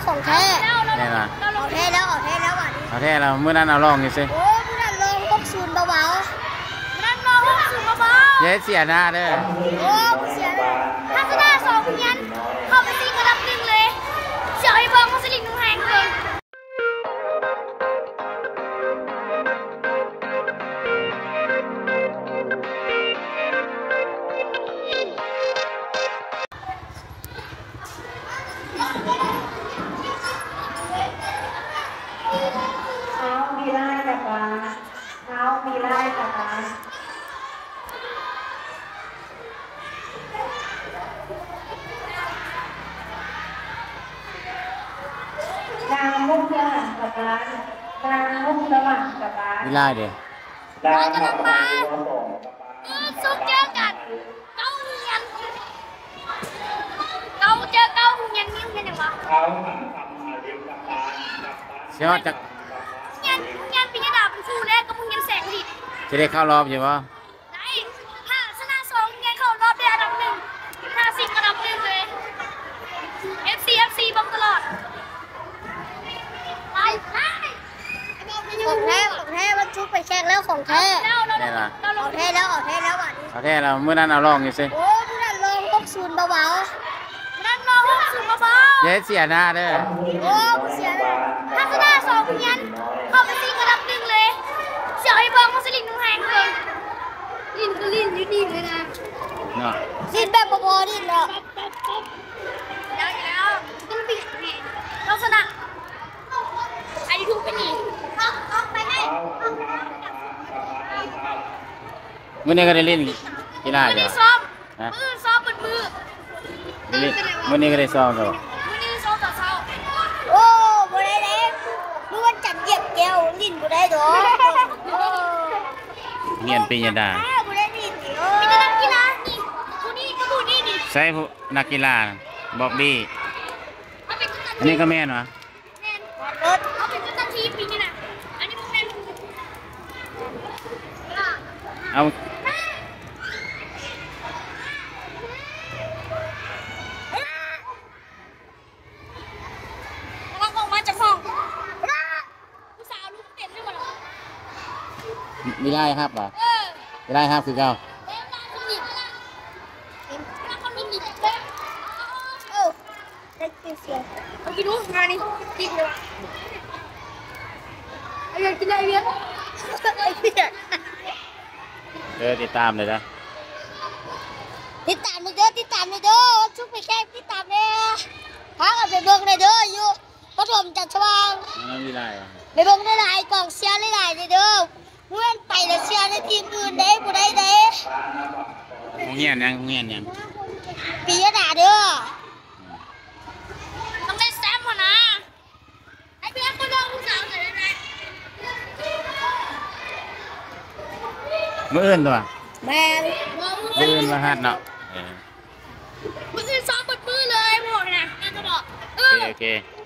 ของแท้นี่ล่ะเอาแท้แล้วว่ะนี่เอาแท้เราเมื่อนั้นเอาลองอยู่สิโอ้เมื่อนั้นลอง60เบาๆเมื่อนั้นลอง60เบาๆเย้เสียหน้าเด้อโอ้เสียเลยถ้าชนะ2ยันเข้าไปซิงกระดับหนึ่งเลยเสียให้เบิ้งมุสลิมนุ่งแหงเลยมีไล่จากร้านเท้ามีไล่จากร้านนางมุ่งสว่างกับร้านนางมุ่งสว่างกับร้านวิไลเด้อร้านกำลังมาซุกเจอกันเก้าเงียนเก้าเจอเก้าเงียนนิ้วเงียนอย่างวะเสียจากเงียนปีนี้ดาเป็นฟูแรกก็มึงเงียนแสงดิจะได้เข้ารอบอยู่ปะได้ถ้าชนะ2เงียนเข้ารอบได้อันดับ1ถ้า10อันดับ1เลย FC บังตลอดไปของแท้มันชุบไปแข่งแล้วของแท้นี่ล่ะเอาแท้แล้วว่ะนี่เอาแท้เราเมื่อนั้นเอาลองอยู่สิโอ้เมื่อนั้นลอง60เบาๆเมื่อนั้นลอง60เบาๆเย้เสียหน้าเด้อโอ้เสียเลยถ้าชนะ2ยันเข้าไปซิงกระดับหนึ่งเลยเสียให้เบิ้งมุสลิมนุ่งแหงเลยลิ้นก็ลิ้นอยู่ดีเลยนะเนาะลิ้นแบบบอดิ้นเนาะแล้วต้องเบียดไงลักษณะไอ้ทุกเป็นนี่เอาไปให้เมื่อนี้ก็ได้เล่นกีฬาอยู่ซ้อมซ้อมมือเมื่อนี้ก็ได้ซ้อมกันมือนี้ซ้อมต่อเช้าโอ้บ่ได้เลยมือวันจันทร์เหยียบแก้วลิ้นบ่ได้ดอกเงียนปีนยาดาบ่ได้ลิ้นมีแต่นักกีฬานี่ผู้นี้ก็ผู้นี้นี่ใช่ผู้นักกีฬาบ๊อบบี้อันนี้ก็แม่นวะรถเอาเป็นตันทีปีนี้นะอันนี้พวกแม่เอาลังออกมาจากห้องผู้สาวลูกเต็มเลยหมดไม่ได้ครับเหรอไม่ได้ครับคือเก่าเอากินดูงานนี้กินเลยวะเอาอยากกินอะไรเวียนติดตามเลยนะติดตามเลยเด้อชุบไปแค่ติดตามเลยพากันไปเบิ่งเลยเด้ออยู่ปฐมจัดสว่างไม่ได้ไปเบิ่งได้หลายกล่องเชียร์ได้หลายเด้อเมื่อไปแล้วเชียร์ในทีมอื่นได้บ่ได้เด้เงียนยังปียดาเด้อต้องได้แซมพอนะไอ้เบี้ยก็เลิกผู้สาวเลยนะมืออื่นตัวแม่มืออื่นมาหัดเนาะมืออื่นซ้อมบดมือเลยหมดนะจะบอกโอเค